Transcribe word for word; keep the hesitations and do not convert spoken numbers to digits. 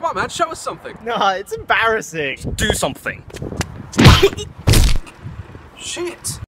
on, man, show us something. Nah, it's embarrassing. Do something. Shit.